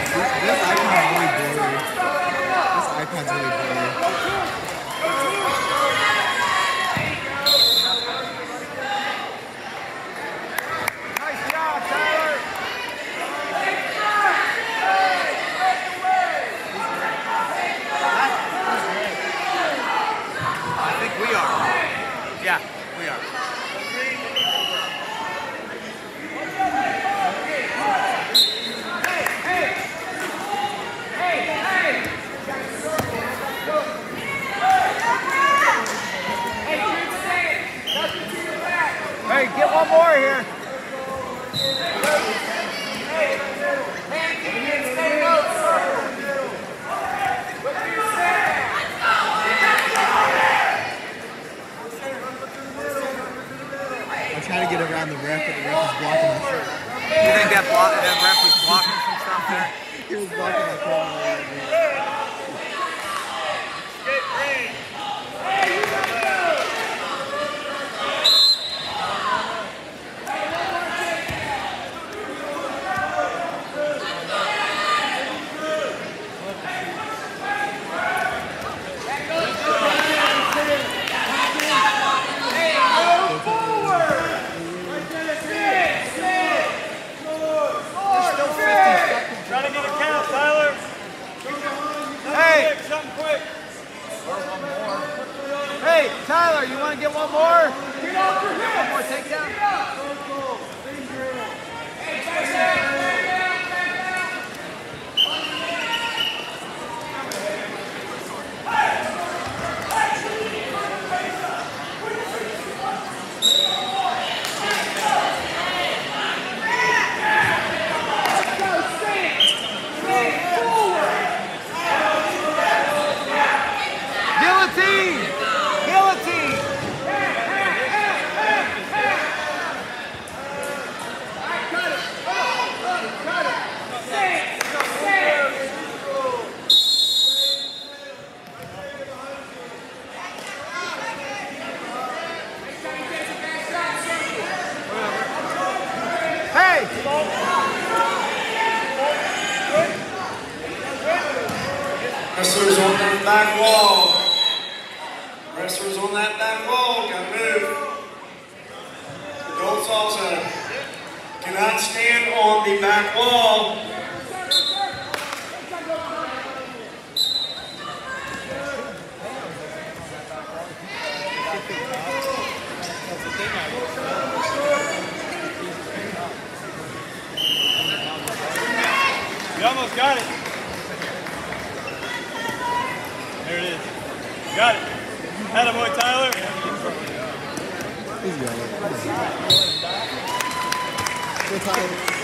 This icon's really blurry. This icon's really blurry. Nice job, Tyler. I think we are. Yeah, we are. Hey, get one more here. I'm trying to get around the ref, but the ref is blocking my shot. You think that ref was blocking some stuff there? He was blocking my camera. Try to get a count, Tyler. Hey, something quick. Hey, Tyler, you want to get one more? Get off your head. One more takedown. Guillotine! Guillotine! Hey! Wrestlers on that back wall. Wrestlers on that back wall. Gotta move. Adults also cannot stand on the back wall. You almost got it. There it is. Got it. Attaboy, Tyler. He's got it. Good Tyler.